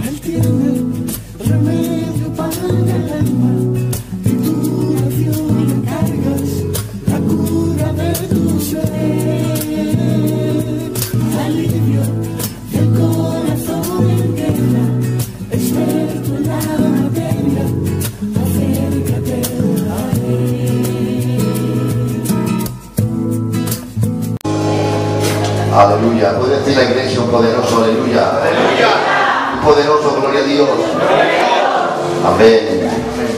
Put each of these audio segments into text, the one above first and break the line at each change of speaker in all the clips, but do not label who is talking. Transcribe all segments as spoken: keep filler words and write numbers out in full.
Él tiene remedio para el alma, y tú a Dios le encargas la cura de tu ser. Alivio del corazón en guerra, experto en la materia, acércate a Él.
Aleluya. ¿Puede decir la iglesia un poderoso aleluya? Aleluya. Un poderoso gloria a Dios. Amén.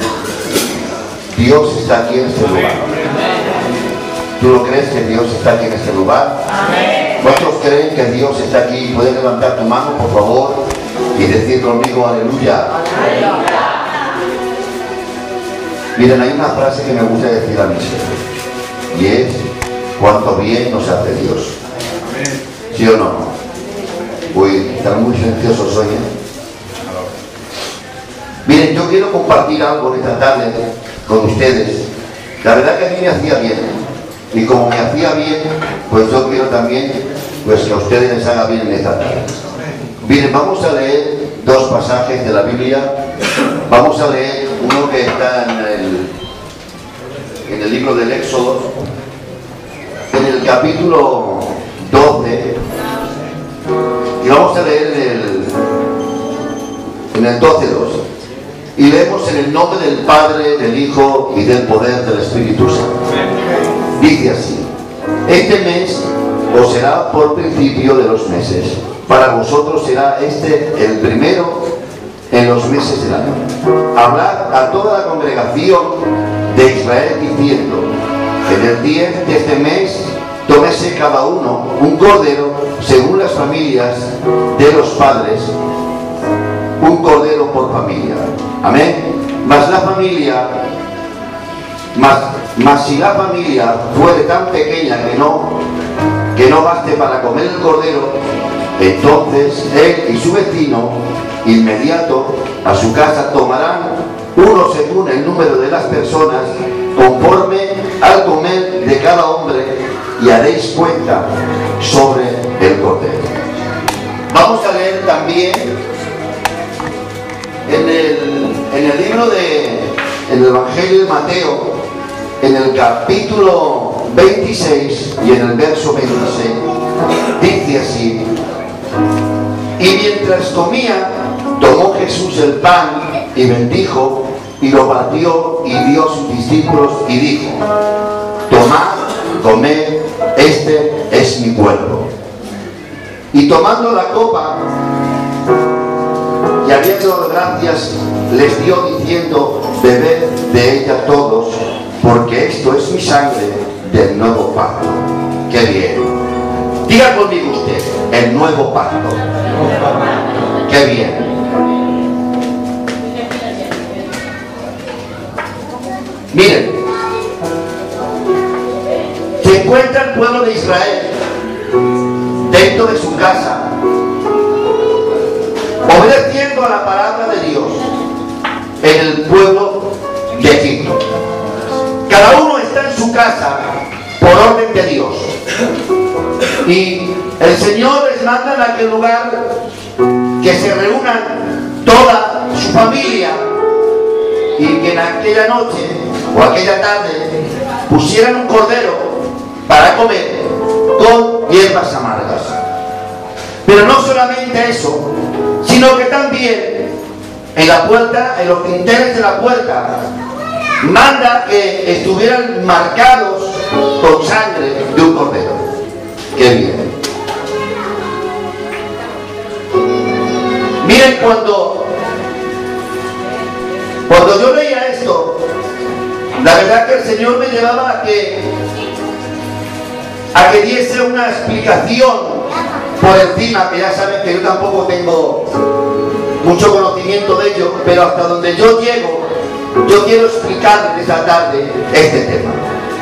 Dios está aquí en este lugar. ¿Tú lo crees que Dios está aquí en este lugar? ¿Cuántos creen que Dios está aquí? ¿Puedes levantar tu mano, por favor, y decir conmigo aleluya? Miren, hay una frase que me gusta decir a mí siempre, y es: cuánto bien nos hace Dios. ¿Sí o no? Uy, están muy silenciosos hoy, ¿eh? Miren, yo quiero compartir algo esta tarde con ustedes. La verdad que a mí me hacía bien, y como me hacía bien, pues yo quiero también pues que a ustedes les haga bien en esta tarde. Miren, vamos a leer dos pasajes de la Biblia. Vamos a leer uno que está en el, en el libro del Éxodo, en el capítulo doce, y vamos a leer en el, en el doce dos, y leemos en el nombre del Padre, del Hijo y del poder del Espíritu Santo. Dice así: este mes os será por principio de los meses, para vosotros será este el primero en los meses del año. Hablad a toda la congregación de Israel diciendo: en el diez de este mes tómese cada uno un cordero según las familias de los padres, un cordero por familia. Amén. Mas la familia, mas, mas si la familia fuere tan pequeña que no, que no baste para comer el cordero, entonces él y su vecino inmediato a su casa tomarán uno según el número de las personas, conforme al comer de cada hombre, y haréis cuenta sobre el cordero. Vamos a leer también en el, en el libro de en el Evangelio de Mateo, en el capítulo veintiséis y en el verso veintiséis, dice así: y mientras comía, tomó Jesús el pan y bendijo y lo partió y dio a sus discípulos y dijo: tomad, comed, este es mi cuerpo. Y tomando la copa, y habiendo dado gracias, les dio diciendo: bebed de ella todos, porque esto es mi sangre del nuevo pacto. ¡Qué bien! Diga conmigo usted: el nuevo pacto. ¡Qué bien! Miren, se encuentra el pueblo de Israel dentro de su casa, obedeciendo a la palabra de Dios en el pueblo de Egipto. Cada uno está en su casa por orden de Dios, y el Señor les manda en aquel lugar que se reúnan toda su familia, y que en aquella noche o aquella tarde pusieran un cordero para comer con hierbas amargas. Pero no solamente eso, sino que también en la puerta, en los dinteles de la puerta, manda que estuvieran marcados con sangre de un cordero. ¡Qué bien! Miren, cuando cuando yo leía esto, la verdad que el Señor me llevaba a que a que diese una explicación por encima, que ya saben que yo tampoco tengo mucho conocimiento de ello, pero hasta donde yo llego, yo quiero explicarles esta tarde este tema.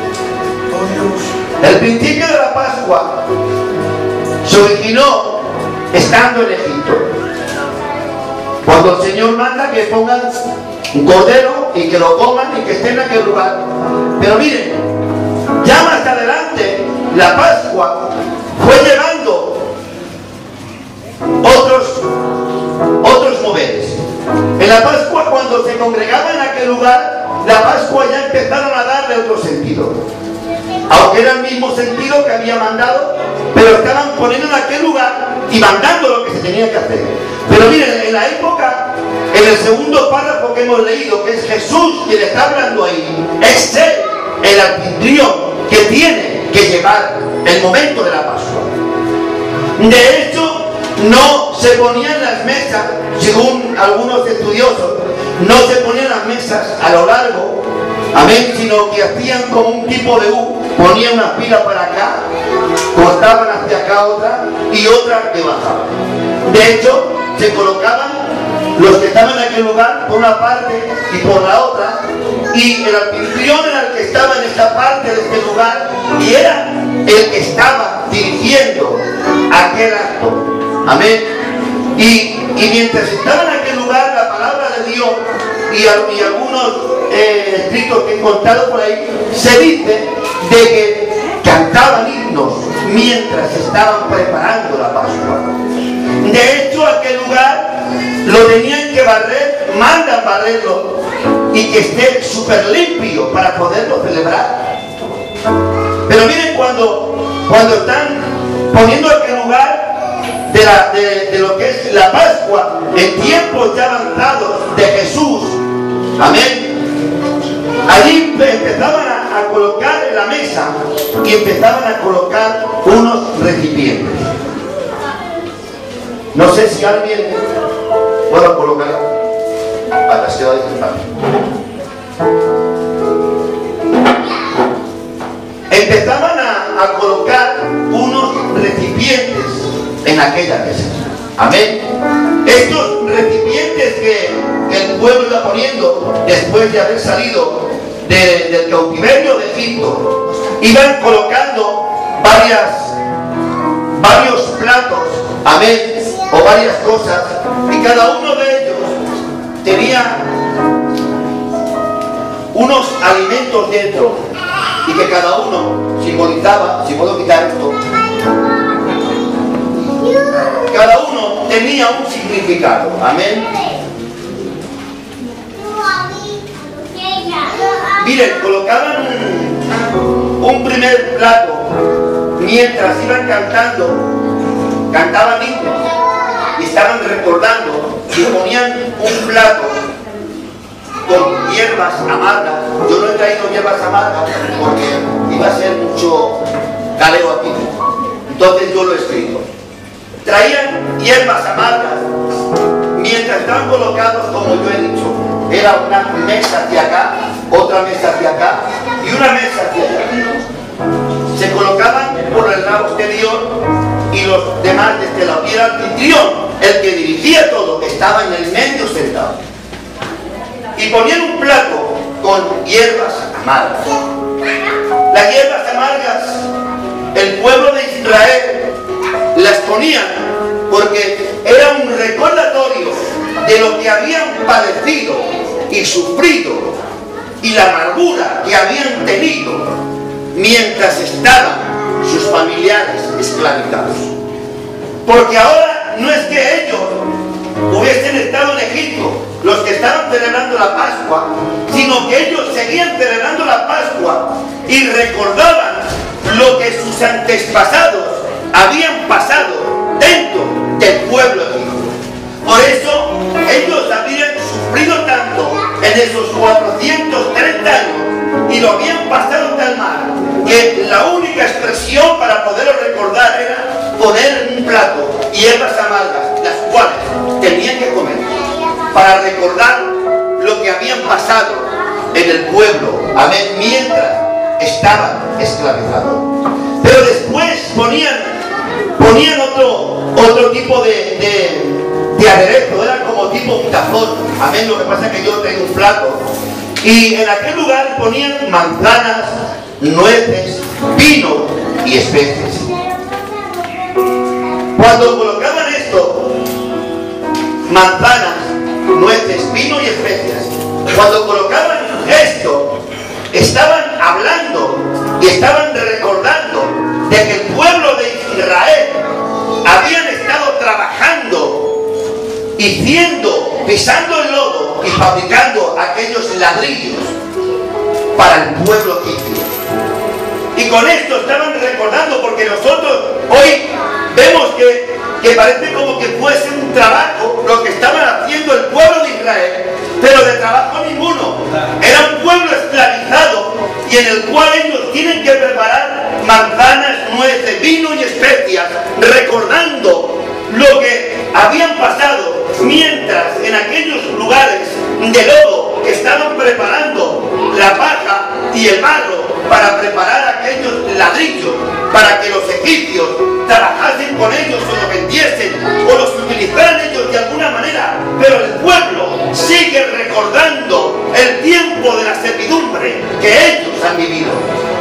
El principio de la Pascua se originó estando en Egipto, cuando el Señor manda que pongan un cordero y que lo coman y que estén en aquel lugar. Pero miren, ya más adelante la Pascua fue llevando otros otros momentos. En la Pascua, cuando se congregaba en aquel lugar, la Pascua ya empezaron a darle otro sentido. Aunque era el mismo sentido que había mandado, pero estaban poniendo en aquel lugar y mandando lo que se tenía que hacer. Pero miren, en la época, en el segundo párrafo que hemos leído, que es Jesús quien está hablando ahí, es Él, el anfitrión, que tiene que llevar el momento de la Pascua. De hecho, no se ponían las mesas, según algunos estudiosos, no se ponían las mesas a lo largo, amén, sino que hacían como un tipo de U, ponían una fila para acá, cortaban hacia acá otra y otra que bajaba. De hecho, se colocaban los que estaban en aquel lugar por una parte y por la otra, y el anfitrión era el que estaba en esta parte de este lugar y era el que estaba dirigiendo aquel acto. Amén. Y, y mientras estaba en aquel lugar, la palabra de Dios y, y algunos eh, escritos que he encontrado por ahí, se dice de que cantaban himnos mientras estaban preparando la Pascua. De hecho, aquel lugar lo tenían que barrer, mandan barrerlo y que esté súper limpio para poderlo celebrar. Pero miren, cuando, cuando están poniendo aquel lugar de, la, de, de lo que es la Pascua en tiempos ya avanzados de Jesús, amén, allí empezaban a, a colocar en la mesa y empezaban a colocar unos recipientes. No sé si alguien puede colocar a la ciudad de España. Empezaban a, a colocar unos recipientes en aquella mesa. Amén. Estos recipientes que, que el pueblo iba poniendo después de haber salido de, del cautiverio de Egipto, iban colocando varias, varios platos, amén, o varias cosas, y cada uno de ellos tenía unos alimentos dentro, y que cada uno simbolizaba, si puedo quitar esto, cada uno tenía un significado. Amén. Miren, colocaban un, un primer plato mientras iban cantando, cantaban himnos y estaban recordando, y ponían un plato con hierbas amargas. Yo no he traído hierbas amargas porque iba a ser mucho galeo aquí, entonces yo lo he escrito. Traían hierbas amargas mientras estaban colocados, como yo he dicho. Era una mesa hacia acá, otra mesa hacia acá y una mesa hacia allá. Se colocaban por el lado exterior y los demás desde la piel anfitrión, el que dirigía todo, estaba en el medio sentado. Y ponían un plato con hierbas amargas. Las hierbas amargas, el pueblo de Israel las ponían porque era un recordatorio de lo que habían padecido y sufrido y la amargura que habían tenido mientras estaban sus familiares esclavizados. Porque ahora no es que ellos hubiesen estado en Egipto, los que estaban celebrando la Pascua, sino que ellos seguían celebrando la Pascua y recordaban lo que sus antepasados habían pasado dentro del pueblo egipcio. Por eso ellos habían sufrido tanto en esos cuatrocientos treinta años y lo habían pasado tan mal que la única expresión para poderlo recordar era poner en un plato hierbas amargas, las cuales tenían que comer para recordar lo que habían pasado en el pueblo, amén, mientras estaban esclavizados. Pero después ponían ponían otro, otro tipo de, de, de aderezo, era como tipo un tazón, amén, lo que pasa es que yo tengo un plato, y en aquel lugar ponían manzanas, nueces, vino y especies. Cuando colocaban esto, manzanas, nueces, vino y especias, cuando colocaban esto, estaban hablando y estaban recordando de que el pueblo de Israel habían estado trabajando y siendo, pisando el lodo haciendo y fabricando aquellos ladrillos para el pueblo egipcio. Y con esto estaban recordando, porque nosotros hoy vemos que, que parece como que fuese un trabajo lo que estaban haciendo el pueblo de Israel, pero de trabajo ninguno. Era un pueblo esclavizado y en el cual ellos tienen que preparar manzanas, nueces, vino y especias, recordando lo que habían pasado, mientras en aquellos lugares de lodo estaban preparando la paja y el barro para preparar aquellos ladrillos, para que los egipcios trabajasen con ellos o los vendiesen o los utilizaran ellos de alguna manera. Pero el pueblo sigue recordando el tiempo de la servidumbre que ellos han vivido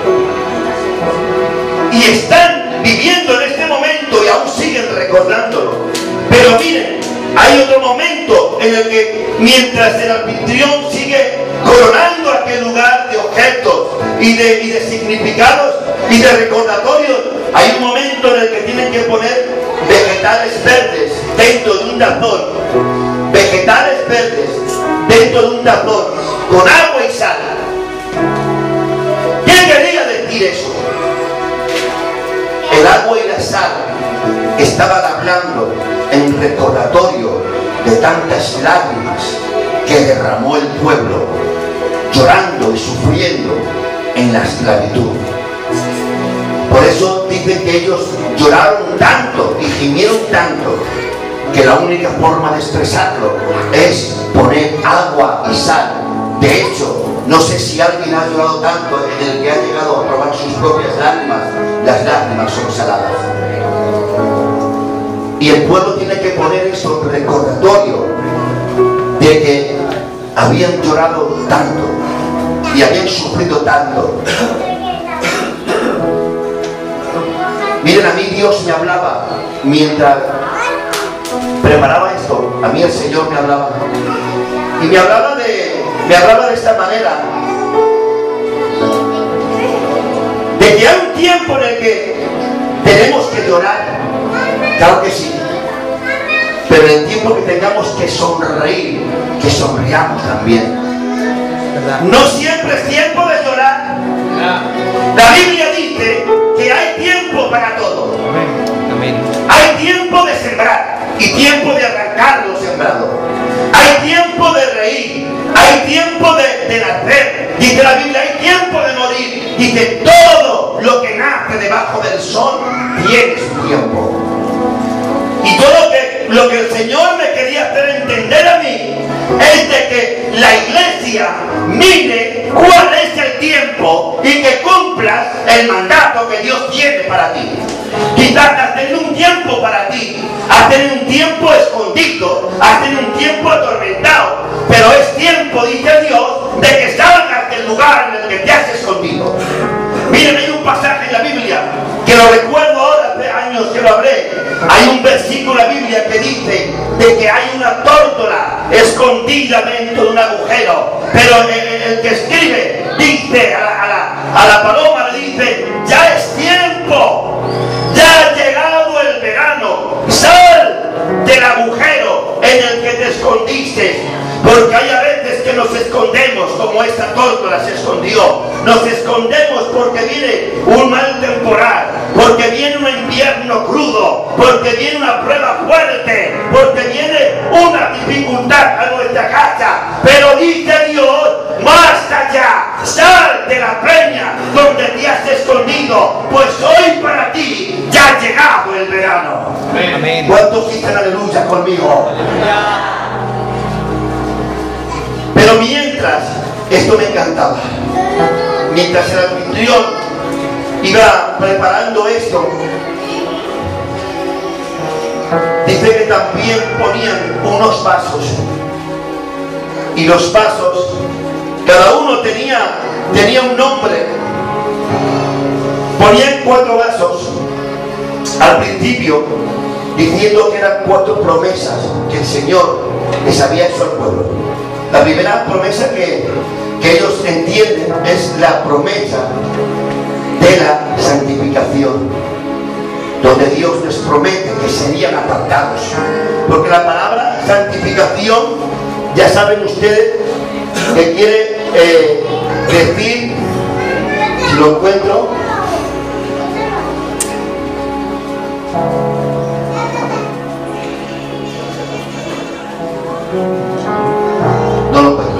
y están viviendo en este momento y aún siguen recordándolo. Pero miren, hay otro momento en el que mientras el anfitrión sigue coronando aquel lugar de objetos y de, y de significados y de recordatorios, hay un momento en el que tienen que poner vegetales verdes dentro de un tazón, vegetales verdes dentro de un tazón con agua y sal. ¿Qué quería decir eso? El agua y la sal estaban hablando en recordatorio de tantas lágrimas que derramó el pueblo, llorando y sufriendo en la esclavitud. Por eso dicen que ellos lloraron tanto y gimieron tanto que la única forma de expresarlo es poner agua y sal. De hecho, no sé si alguien ha llorado tanto en el que ha llegado a probar sus propias lágrimas. Las lágrimas son saladas. Y el pueblo tiene que poner eso en recordatorio de que habían llorado tanto y habían sufrido tanto. Miren, a mí Dios me hablaba mientras preparaba esto. A mí el Señor me hablaba y me hablaba de me hablaba de esta manera, de que hay un tiempo en el que tenemos que llorar, claro que sí, pero en el tiempo que tengamos que sonreír, que sonriamos también. No siempre es tiempo de llorar. La Biblia dice que hay tiempo para todo. Hay tiempo de sembrar y tiempo de arrancar lo sembrado. Hay tiempo de reír, hay tiempo de, de nacer. Dice la Biblia, hay tiempo de morir. Dice, todo lo que nace debajo del sol tiene su tiempo. Y todo lo que, lo que el Señor me quería hacer entender a mí es de que la iglesia mire cuál es el tiempo y que cumplas el mandato que Dios tiene para ti. Quizás has tenido un tiempo para ti, has tenido un tiempo escondido, has tenido un tiempo atormentado, pero es tiempo, dice Dios, de que salgas del lugar en el que te has escondido. Miren, hay un pasaje en la Biblia que lo recuerdo ahora, hace años que lo hablé. Hay un versículo en la Biblia que dice de que hay una tórtola escondida dentro de un agujero, pero el, el, el que escribe dice a la, a, la, a la paloma le dice, ya es tiempo, ya ha llegado el verano, sal del agujero en el que te escondiste. Porque hay a veces que nos escondemos como esta tórtola se escondió. Nos escondemos porque viene un mal temporal, porque viene un invierno crudo, porque viene una prueba fuerte, porque viene una dificultad a nuestra casa. Pero dice Dios, basta ya, sal de la peña donde te has escondido, pues hoy para ti ya ha llegado el verano. Amén. ¿Cuántos dicen aleluya conmigo? Aleluya. Pero mientras, esto me encantaba, mientras el anfitrión iba preparando esto, dice que también ponían unos vasos, y los vasos, cada uno tenía, tenía un nombre. Ponían cuatro vasos al principio, diciendo que eran cuatro promesas que el Señor les había hecho al pueblo. La primera promesa que, que ellos entienden es la promesa de la santificación, donde Dios les promete que serían apartados, porque la palabra santificación ya saben ustedes que quiere eh, decir, si lo encuentro, no lo encuentro.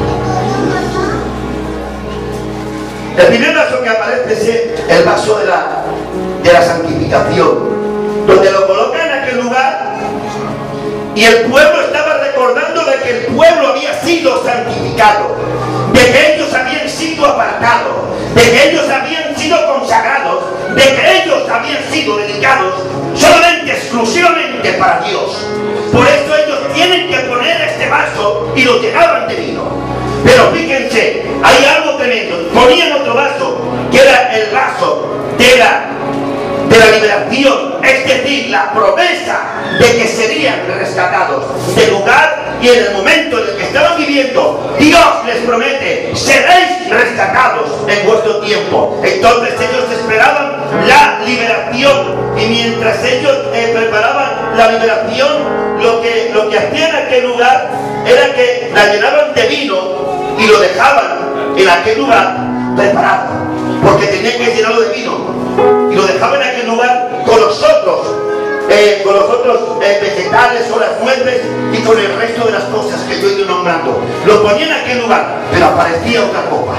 El primer vaso que aparece es el vaso de la, de la santificación, donde lo colocan en aquel lugar y el pueblo estaba recordando de que el pueblo había sido santificado, de que ellos habían sido apartados, de que ellos habían sido consagrados, de que ellos habían sido dedicados solamente, exclusivamente para Dios. Por eso ellos tienen que poner este vaso y lo llenaban de vino. Pero fíjense, hay algo tremendo. Ponían otro vaso, que era el vaso de la, de la liberación, es decir, la promesa de que serían rescatados del lugar y en el momento en el que estaban viviendo. Dios les promete, seréis rescatados en vuestro tiempo. Entonces ellos esperaban la liberación y mientras ellos eh, preparaban la liberación, lo que, lo que hacían en aquel lugar era que la llenaban de vino y lo dejaban en aquel lugar preparado, porque tenían que llenarlo de vino y lo dejaban en aquel lugar con los otros eh, con los otros eh, vegetales o las nueces y con el resto de las cosas que yo he ido nombrando. Lo ponían en aquel lugar, pero aparecía otra copa,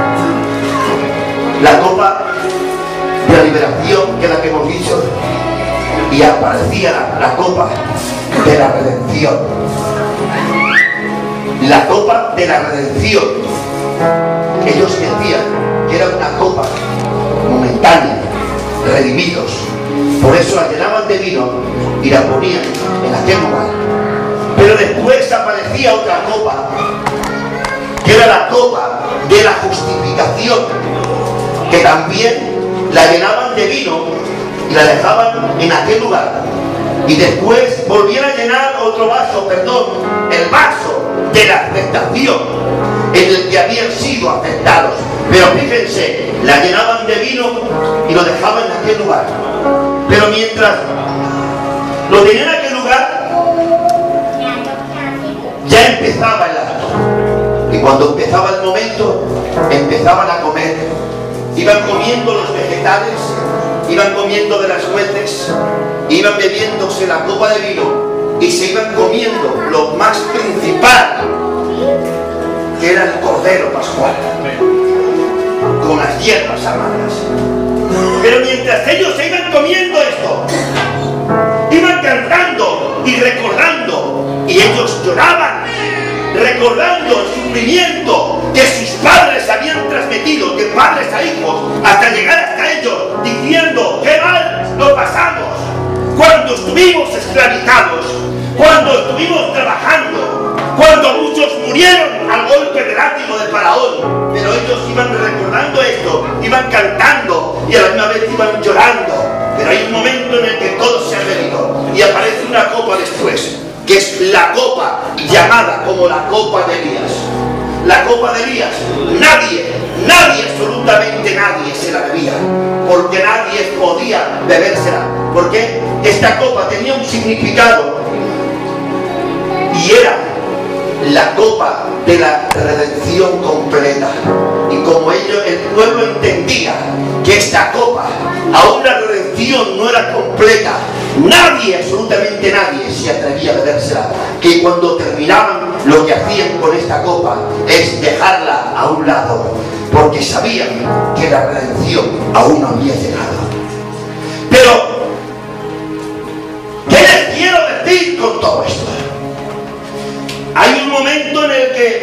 la copa de la liberación, que es la que hemos dicho, y aparecía la, la copa de la redención, la copa de la redención. Ellos decían que era una copa momentánea, redimidos, por eso la llenaban de vino y la ponían en aquel lugar. Pero después aparecía otra copa, que era la copa de la justificación, que también la llenaban de vino y la dejaban en aquel lugar. Y después volvían a llenar otro vaso, perdón, el vaso de la aceptación, en el que habían sido aceptados. Pero fíjense, la llenaban de vino y lo dejaban en aquel lugar. Pero mientras lo tenían en aquel lugar, ya empezaba el acto. Y cuando empezaba el momento, empezaban a comer. Iban comiendo los vegetales, iban comiendo de las nueces, iban bebiéndose la copa de vino y se iban comiendo lo más principal, que era el cordero pascual, con las hierbas amargas. Pero mientras ellos se iban comiendo esto, iban cantando y recordando, y ellos lloraban, recordando el sufrimiento que sus padres habían transmitido de padres a hijos, hasta llegar hasta ellos, diciendo: qué mal lo pasamos cuando estuvimos esclavizados, cuando estuvimos trabajando, cuando muchos murieron al golpe del látigo del faraón. Pero ellos iban recordando esto, iban cantando y a la misma vez iban llorando. Pero hay un momento en el que todo se ha bebido y aparece una copa después, que es la copa llamada como la copa de Elías. La copa de Elías, nadie, nadie, absolutamente nadie se la bebía, porque nadie podía bebérsela, porque esta copa tenía un significado y era la copa de la redención completa. Y como ellos, el pueblo entendía que esta copa, aún la redención no era completa, nadie, absolutamente nadie se atrevía a bebérsela, que cuando terminaban lo que hacían con esta copa es dejarla a un lado, porque sabían que la redención aún no había llegado. Pero, ¿qué les quiero decir con todo esto? Hay un momento en el que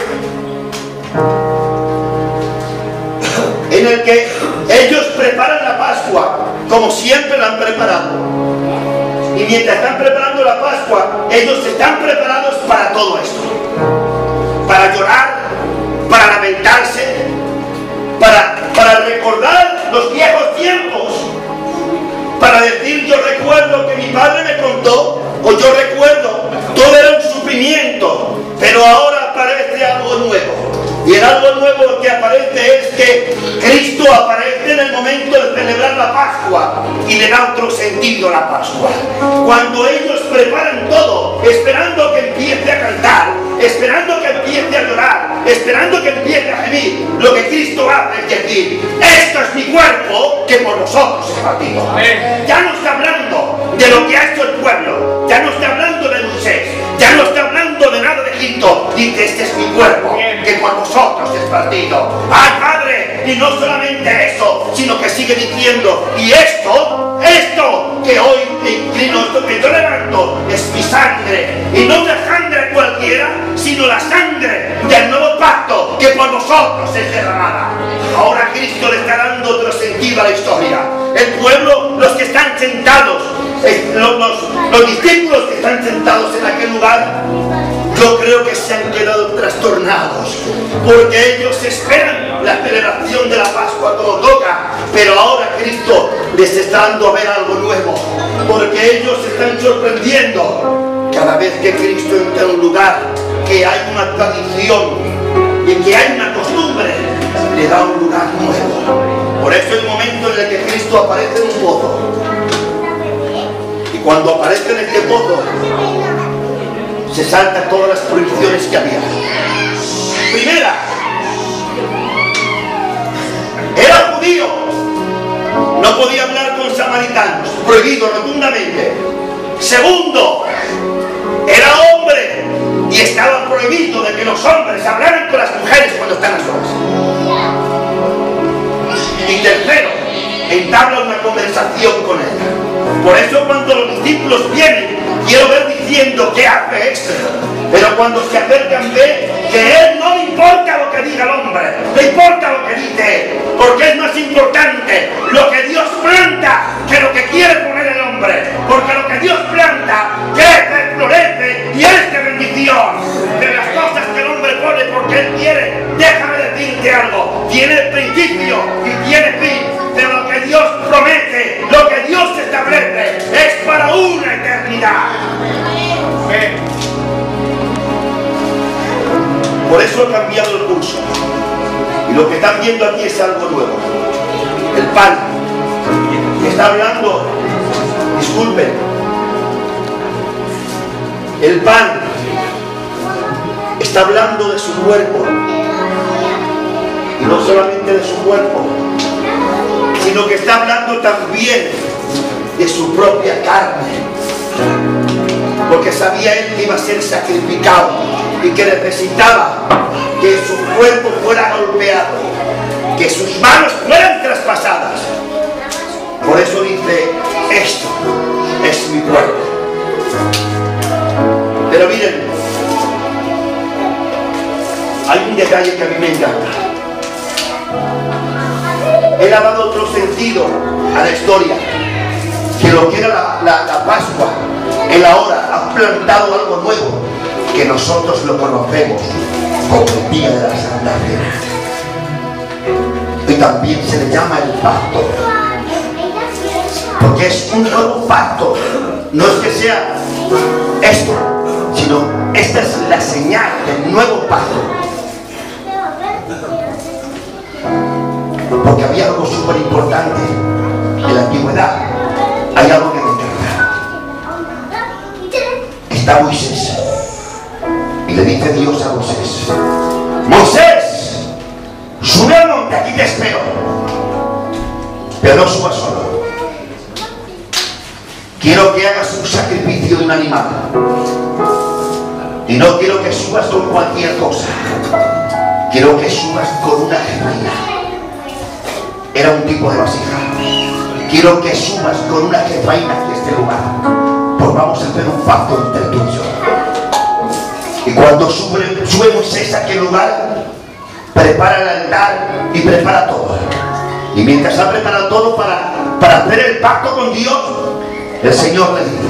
en el que ellos preparan la Pascua como siempre la han preparado, y mientras están preparando la Pascua, ellos están preparados para todo esto, para llorar, para lamentarse, para, para recordar los viejos tiempos, para decir: yo recuerdo que mi padre me contó, o yo recuerdo, todo era un sufrimiento, pero ahora aparece algo nuevo. Y el algo nuevo que aparece es que Cristo aparece en el momento de celebrar la Pascua y le da otro sentido a la Pascua. Cuando ellos preparan todo, esperando que empiece a cantar, esperando que empiece
empiece a llorar, esperando que empiece a gemir, lo que Cristo hace es decir: esto es mi cuerpo que por vosotros es partido. Ya no está hablando de lo que ha hecho el pueblo, ya no está hablando de Moisés, ya no está hablando de nada de Egipto. Dice: este es mi cuerpo que por vosotros es partido. ¡Ay, Padre! Y no solamente eso, sino que sigue diciendo: y esto, esto que hoy te inclino, esto que yo levanto, es mi sangre, y no una sangre cualquiera, sino la sangre del nuevo pacto que por vosotros es derramada. Ahora Cristo le está dando otro sentido a la historia. El pueblo, los que están sentados, los, los, los discípulos que están sentados en aquel lugar, yo creo que se han quedado trastornados, porque ellos esperan la celebración de la Pascua como toca, pero ahora Cristo les está dando a ver algo nuevo, porque ellos se están sorprendiendo cada vez que Cristo entra en un lugar, que hay una tradición y que hay una costumbre, le da un lugar nuevo. Por eso el momento en el que Cristo aparece en un pozo, y cuando aparece en este pozo, se saltan todas las prohibiciones que había. Primera, era judío, no podía hablar con samaritanos, prohibido rotundamente. Segundo, era hombre y estaba prohibido de que los hombres hablaran con las mujeres cuando están a solas. Y tercero, entabla una conversación con él. Por eso cuando los discípulos vienen, quiero ver diciendo: ¿qué hace esto? Pero cuando se acercan, ve que él no le importa lo que diga el hombre, le importa lo que dice él, porque es más importante lo que Dios planta que lo que quiere poner el hombre, porque lo que Dios planta crece, florece y es de bendición. De las cosas que el hombre pone porque él quiere, déjame decirte algo: tiene principio y tiene fin, pero lo que Dios promete, lo que Dios establece, es para una eternidad. Por eso ha cambiado el curso. Y lo que están viendo aquí es algo nuevo. El pan que está hablando, disculpen, el pan está hablando de su cuerpo. Y no solamente de su cuerpo, sino que está hablando también de su propia carne, porque sabía él que iba a ser sacrificado y que necesitaba que su cuerpo fuera golpeado, que sus manos fueran traspasadas. Por eso dice: esto es mi cuerpo. Pero miren, hay un detalle que a mí me encanta. Él ha dado otro sentido a la historia, que lo que era la, la, la Pascua, él ahora ha plantado algo nuevo, que nosotros lo conocemos como el día de la Santa Cena. Y también se le llama el pacto, porque es un nuevo pacto. No es que sea esto, sino esta es la señal del nuevo pacto. Porque había algo súper importante en la antigüedad. Hay algo que me encanta. Está Moisés y le dice Dios a Moisés: Moisés, sube al monte, aquí te espero, pero no subas solo. Quiero que hagas un sacrificio de un animal, y no quiero que subas con cualquier cosa, quiero que subas con una gemeina. Era un tipo de vasija. Quiero que subas con una jefaina a este lugar, pues vamos a hacer un pacto entre tú y yo. Y cuando sube, sube Moisés a aquel lugar, prepara el altar y prepara todo. Y mientras ha preparado todo para, para hacer el pacto con Dios, el Señor le dice: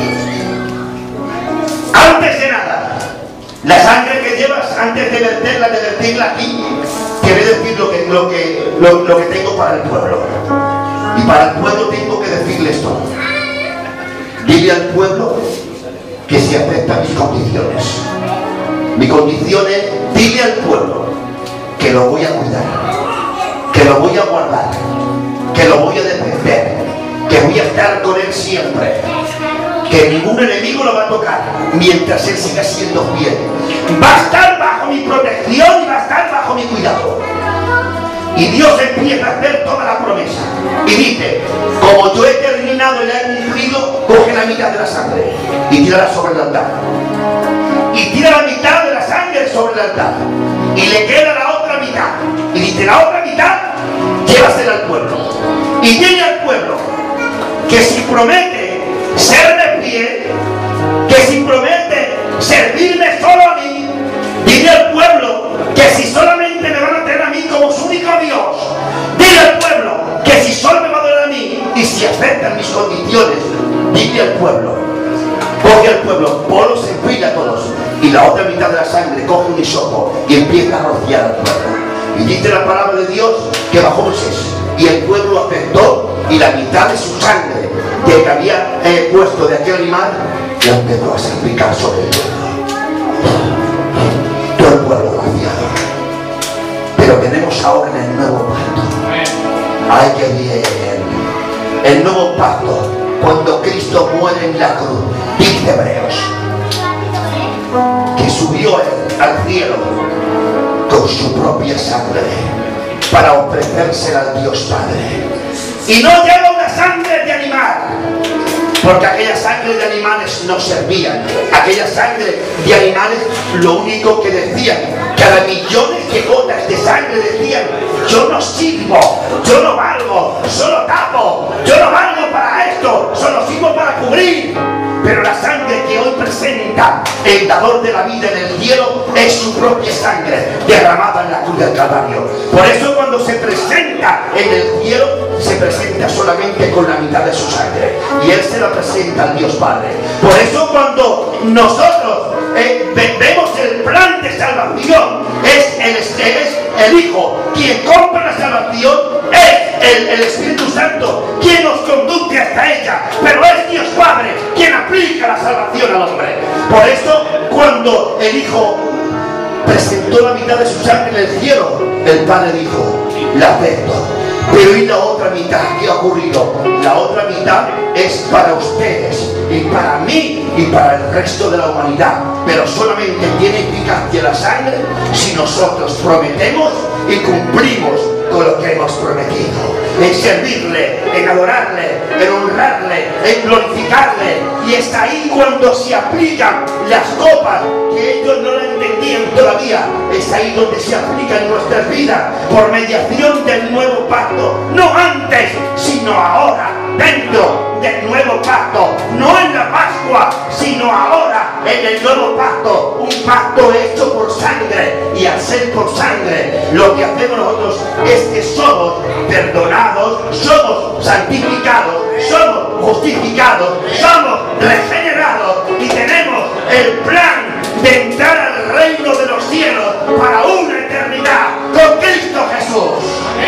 antes de nada, la sangre que llevas, antes de verterla, de vertirla aquí, quiere decir lo que, lo, que, lo, lo que tengo para el pueblo. Y para el pueblo tengo que decirle esto: dile al pueblo que si acepta mis condiciones. Mi condición es: dile al pueblo que lo voy a cuidar, que lo voy a guardar, que lo voy a defender, que voy a estar con él siempre, que ningún enemigo lo va a tocar mientras él siga siendo fiel. Va a estar bajo mi protección. Y Dios empieza a hacer toda la promesa. Y dice, como yo he terminado y la he cumplido, coge la mitad de la sangre y tírala sobre el altar. Y tira la mitad de la sangre sobre el altar. Y le queda la otra mitad. Y dice, la otra mitad, llévasela al pueblo. Y dile al pueblo que si promete ser de pie, que si promete servirme solo a mí, dile al pueblo que si solamente me van a tener a mí como su único Dios, dile al pueblo que si solo me va a adorar a mí y si aceptan mis condiciones, dile al pueblo, coge al pueblo, ponlos en fila a todos y la otra mitad de la sangre coge un hisopo y empieza a rociar al pueblo. Y dice la palabra de Dios que bajó Moisés y el pueblo aceptó y la mitad de su sangre que había eh, puesto de aquel animal la empezó a salpicar sobre el pueblo. Todo el pueblo vaciado. Pero tenemos ahora en el nuevo pacto. ¡Ay, qué bien! El nuevo pacto, cuando Cristo muere en la cruz, dice Hebreos, que subió él al cielo con su propia sangre para ofrecérsela al Dios Padre. Y no lleva una sangre de animal, porque aquella sangre de animales no servían. Aquella sangre de animales lo único que decían, cada millones de gotas de sangre decían, yo no sirvo, yo no valgo, solo tapo, yo no valgo para esto, solo sirvo para cubrir. Pero la sangre que hoy presenta el dador de la vida en el cielo es su propia sangre derramada en la cruz del Calvario. Por eso cuando se presenta en el cielo, se presenta solamente con la mitad de su sangre y él se la presenta al Dios Padre. Por eso cuando nosotros eh, vemos el plan de salvación, es el, es el Hijo quien compra la salvación, es el, el Espíritu Santo quien nos conduce hasta ella, pero es Dios Padre quien aplica la salvación al hombre. Por eso cuando el Hijo presentó la mitad de su sangre en el cielo, el Padre dijo, la acepto. Pero ¿y la otra mitad? ¿Qué ha ocurrido? La otra mitad es para ustedes y para mí y para el resto de la humanidad. Pero solamente tiene eficacia la sangre si nosotros prometemos y cumplimos con lo que hemos prometido. En servirle, en adorarle, en honrarle, en glorificarle. Y es ahí cuando se aplican las copas que ellos no la entendían todavía. Es ahí donde se aplican en nuestras vidas por mediación del nuevo pacto. No antes, sino ahora, dentro del nuevo pacto. No en la Pascua, sino ahora en el nuevo pacto. Un pacto hecho por sangre. Y al ser por sangre, lo que hacemos nosotros es que somos perdonados, somos santificados, somos justificados, somos regenerados y tenemos el plan de entrar al reino de los cielos para una eternidad con Cristo Jesús.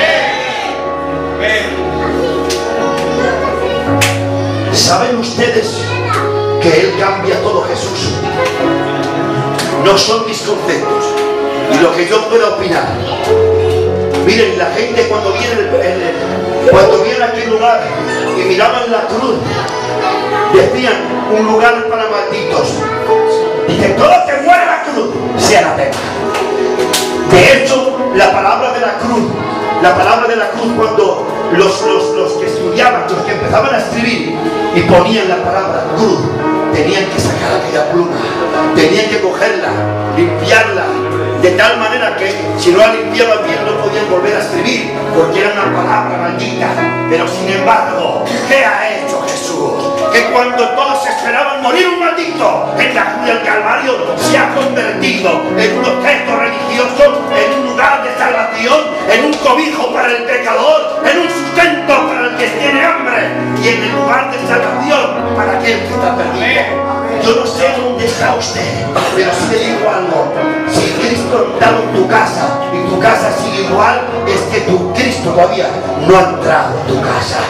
¿Saben ustedes que Él cambia todo, Jesús? No son mis conceptos y lo que yo pueda opinar. Miren, la gente cuando viene, el, el, cuando viene a aquel lugar y miraban la cruz, decían, un lugar para malditos. Dicen, todo que muere la cruz, sea anatema. De hecho, la palabra de la cruz, la palabra de la cruz, cuando los, los, los que estudiaban, los que empezaban a escribir y ponían la palabra cruz, tenían que sacar aquella pluma, tenían que cogerla, limpiarla, de tal manera que si no la limpiaban bien no podían volver a escribir, porque era una palabra maldita. Pero sin embargo, ¿qué ha hecho Jesús? Que cuando todos esperaban morir un maldito en la cruz del Calvario, se ha convertido en un objeto religioso, en un lugar de salvación, en un cobijo para el pecador, en un sustento para el que tiene hambre y en el lugar de salvación para aquel que está perdido. Yo no sé dónde está usted, pero si le digo algo, si Cristo ha entrado en tu casa y tu casa sigue igual, es que tu Cristo todavía no ha entrado en tu casa.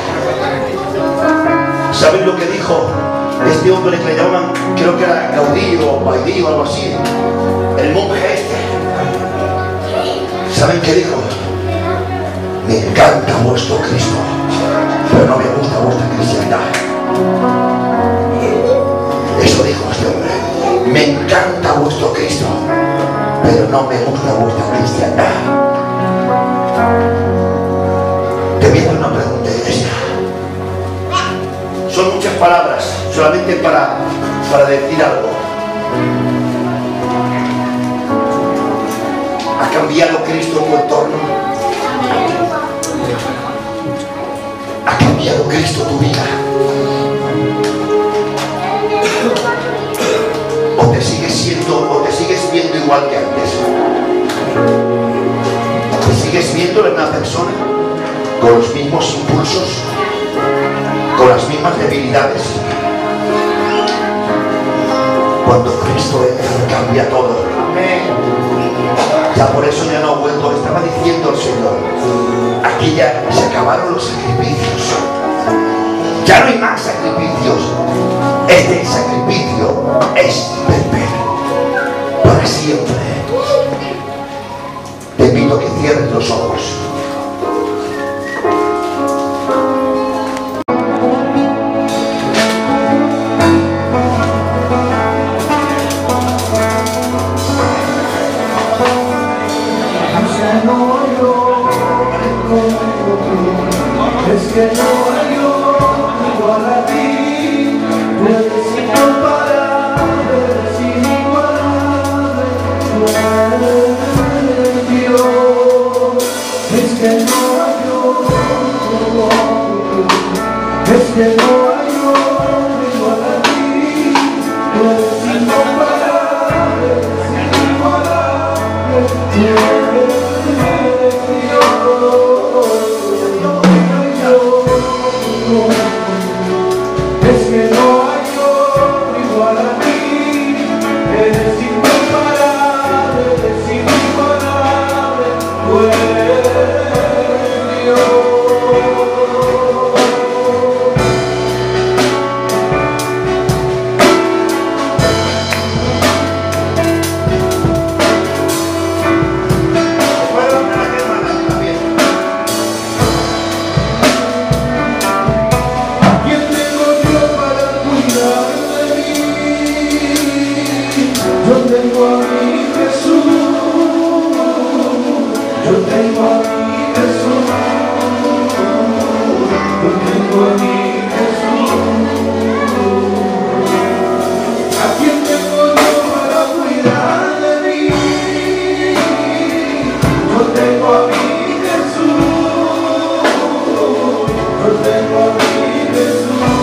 ¿Saben lo que dijo este hombre que le llaman, creo que era Gaudí o Baidí o algo así, el monje este? ¿Saben qué dijo? Me encanta vuestro Cristo, pero no me gusta vuestra cristiandad. Eso dijo este hombre. Me encanta vuestro Cristo, pero no me gusta vuestra cristiandad. muchas palabras, solamente para, para decir algo. ¿Ha cambiado Cristo tu entorno? ¿Ha cambiado Cristo tu vida? ¿O te sigues siendo, o te sigues viendo igual que antes? ¿Te sigues viendo en una persona con los mismos impulsos, con las mismas debilidades? Cuando Cristo entra, cambia todo. Ya por eso ya no ha vuelto. Estaba diciendo el Señor, aquí ya se acabaron los sacrificios, ya no hay más sacrificios. Este sacrificio es perpetuo, para siempre. Te pido que cierres los ojos.
Es que no hay otro igual a ti, eres incomparable, eres inigualable, tú eres Dios. Es que no hay otro, es que no hay otro igual a ti, eres incomparable, eres inigualable, tú eres Dios. Es que no hay otro igual a ti, eres incomparable, eres inigualable, tú eres Dios. Yo tengo a mi Jesús, yo tengo a mi Jesús, yo tengo a mi Jesús. ¿A quién tengo yo para cuidar de mí? Yo tengo a mi Jesús, yo tengo a mi Jesús,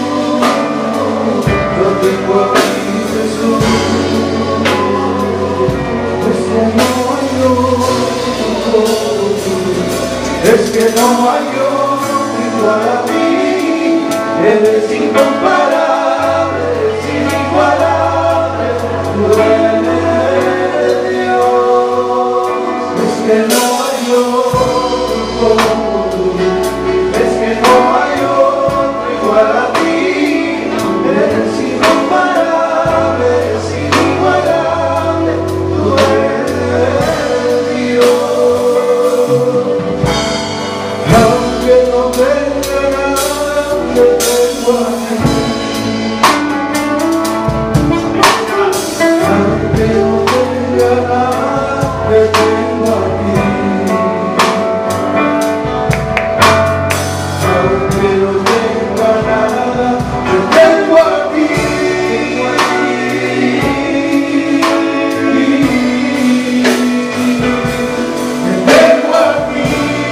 yo tengo a mi Jesús. Es que no hay otro igual a ti, eres incomparable, eres inigualable, tú eres Dios. Es que no hay otro, es que no hay otro igual a ti, eres incomparable, eres inigualable, tú eres Dios. Aunque no tenga nada, te tengo a ti. Aunque no tenga nada, te tengo a ti. Aunque no tenga nada, te tengo a ti. Te tengo a ti.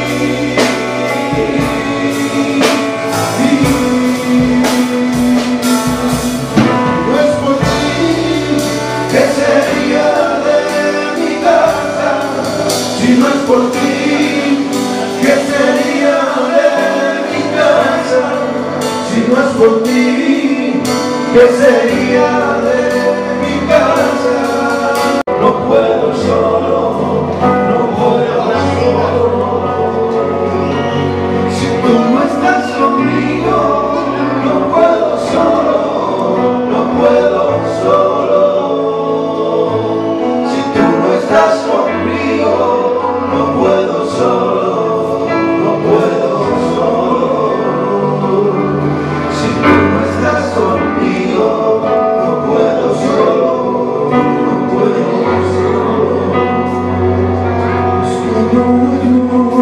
No es por ti, ¿qué sería de mi casa? Si no es por ti, ¿qué sería de mi casa? Si no es por ti, ¿qué sería de mi casa? No puedo solo, no puedo solo. Si tú no estás conmigo, no puedo solo, no puedo solo. Si tú no estás conmigo, no puedo solo, no puedo solo. Si tú no estás conmigo, no puedo solo, no puedo solo. Es que no hay